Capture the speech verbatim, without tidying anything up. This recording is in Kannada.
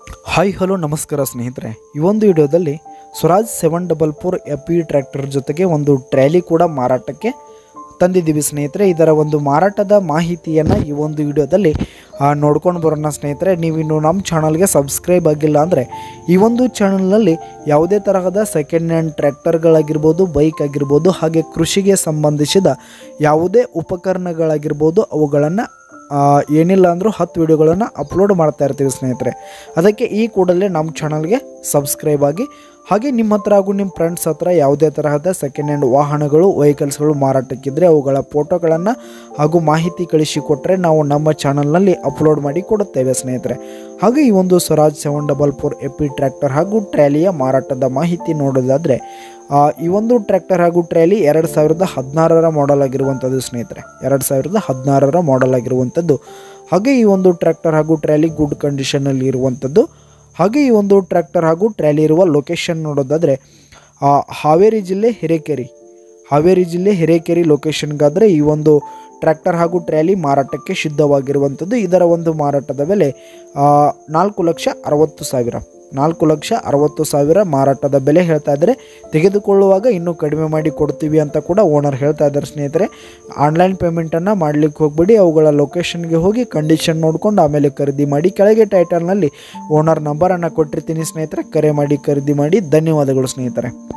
ಹಾಯ್ ಹಲೋ ನಮಸ್ಕಾರ ಸ್ನೇಹಿತರೆ, ಈ ಒಂದು ವಿಡಿಯೋದಲ್ಲಿ Swaraj seven double four F E tractor ಜೊತೆಗೆ ಒಂದು ಟ್ರ್ಯಾಲಿ ಕೂಡ ಮಾರಾಟಕ್ಕೆ ತಂದಿದ್ದೀವಿ ಸ್ನೇಹಿತರೆ. ಇದರ ಒಂದು ಮಾರಾಟದ ಮಾಹಿತಿಯನ್ನು ಈ ಒಂದು ವಿಡಿಯೋದಲ್ಲಿ ನೋಡ್ಕೊಂಡು ಬರೋಣ ಸ್ನೇಹಿತರೆ. ನೀವಿನ್ನು ನಮ್ಮ ಚಾನಲ್ಗೆ ಸಬ್ಸ್ಕ್ರೈಬ್ ಆಗಿಲ್ಲ ಅಂದರೆ ಈ ಒಂದು ಚಾನಲ್ನಲ್ಲಿ ಯಾವುದೇ ತರಹದ ಸೆಕೆಂಡ್ ಹ್ಯಾಂಡ್ ಟ್ರ್ಯಾಕ್ಟರ್ಗಳಾಗಿರ್ಬೋದು, ಬೈಕ್ ಆಗಿರ್ಬೋದು, ಹಾಗೆ ಕೃಷಿಗೆ ಸಂಬಂಧಿಸಿದ ಯಾವುದೇ ಉಪಕರಣಗಳಾಗಿರ್ಬೋದು ಅವುಗಳನ್ನು ಏನಿಲ್ಲ ಅಂದರೂ ಹತ್ತು ವಿಡಿಯೋಗಳನ್ನು ಅಪ್ಲೋಡ್ ಮಾಡ್ತಾ ಇರ್ತೀವಿ ಸ್ನೇಹಿತರೆ. ಅದಕ್ಕೆ ಈ ಕೂಡಲೇ ನಮ್ಮ ಚಾನಲ್ಗೆ ಸಬ್ಸ್ಕ್ರೈಬ್ ಆಗಿ, ಹಾಗೆ ನಿಮ್ಮ ಹತ್ರ ಹಾಗೂ ನಿಮ್ಮ ಫ್ರೆಂಡ್ಸ್ ಹತ್ರ ಯಾವುದೇ ತರಹದ ಸೆಕೆಂಡ್ ಹ್ಯಾಂಡ್ ವಾಹನಗಳು ವೆಹಿಕಲ್ಸ್ಗಳು ಮಾರಾಟಕ್ಕಿದ್ದರೆ ಅವುಗಳ ಫೋಟೋಗಳನ್ನು ಹಾಗೂ ಮಾಹಿತಿ ಕಳಿಸಿಕೊಟ್ಟರೆ ನಾವು ನಮ್ಮ ಚಾನಲ್ನಲ್ಲಿ ಅಪ್ಲೋಡ್ ಮಾಡಿ ಕೊಡುತ್ತೇವೆ ಸ್ನೇಹಿತರೆ. ಹಾಗೆ ಈ ಒಂದು Swaraj seven double four F E tractor ಹಾಗೂ ಟ್ರ್ಯಾಲಿಯ ಮಾರಾಟದ ಮಾಹಿತಿ ನೋಡೋದಾದರೆ, ಈ ಒಂದು ಟ್ರ್ಯಾಕ್ಟರ್ ಹಾಗೂ ಟ್ರ್ಯಾಲಿ ಎರಡು ಸಾವಿರದ ಹದಿನಾರರ ಮಾಡೆಲ್ ಆಗಿರುವಂಥದ್ದು ಸ್ನೇಹಿತರೆ, ಎರಡು ಸಾವಿರದ ಹದಿನಾರರ ಮಾಡೆಲ್ ಆಗಿರುವಂಥದ್ದು. ಹಾಗೆ ಈ ಒಂದು ಟ್ರ್ಯಾಕ್ಟರ್ ಹಾಗೂ ಟ್ರ್ಯಾಲಿ ಗುಡ್ ಕಂಡೀಷನಲ್ಲಿ ಇರುವಂಥದ್ದು. ಹಾಗೆ ಈ ಒಂದು ಟ್ರ್ಯಾಕ್ಟರ್ ಹಾಗೂ ಟ್ರ್ಯಾಲಿ ಇರುವ ಲೊಕೇಶನ್ ನೋಡೋದಾದರೆ ಹಾವೇರಿ ಜಿಲ್ಲೆ ಹಿರೇಕೆರೆ ಹಾವೇರಿ ಜಿಲ್ಲೆ ಹಿರೇಕೆರೆ ಲೊಕೇಶನ್ಗಾದರೆ ಈ ಒಂದು ಟ್ರ್ಯಾಕ್ಟರ್ ಹಾಗೂ ಟ್ರ್ಯಾಲಿ ಮಾರಾಟಕ್ಕೆ ಸಿದ್ಧವಾಗಿರುವಂಥದ್ದು. ಇದರ ಒಂದು ಮಾರಾಟದ ಬೆಲೆ ನಾಲ್ಕು ಲಕ್ಷ ಅರವತ್ತು ಸಾವಿರ ನಾಲ್ಕು ಲಕ್ಷ ಅರವತ್ತು ಸಾವಿರ ಮಾರಾಟದ ಬೆಲೆ ಹೇಳ್ತಾ ಇದ್ದಾರೆ. ತೆಗೆದುಕೊಳ್ಳುವಾಗ ಇನ್ನೂ ಕಡಿಮೆ ಮಾಡಿ ಕೊಡ್ತೀವಿ ಅಂತ ಕೂಡ ಓನರ್ ಹೇಳ್ತಾ ಇದ್ದಾರೆ ಸ್ನೇಹಿತರೆ. ಆನ್ಲೈನ್ ಪೇಮೆಂಟನ್ನು ಮಾಡಲಿಕ್ಕೆ ಹೋಗ್ಬಿಡಿ, ಅವುಗಳ ಲೊಕೇಶನ್ಗೆ ಹೋಗಿ ಕಂಡೀಷನ್ ನೋಡಿಕೊಂಡು ಆಮೇಲೆ ಖರೀದಿ ಮಾಡಿ. ಕೆಳಗೆ ಟೈಟಲ್ನಲ್ಲಿ ಓನರ್ ನಂಬರನ್ನು ಕೊಟ್ಟಿರ್ತೀನಿ ಸ್ನೇಹಿತರೆ, ಕರೆ ಮಾಡಿ ಖರೀದಿ ಮಾಡಿ. ಧನ್ಯವಾದಗಳು ಸ್ನೇಹಿತರೆ.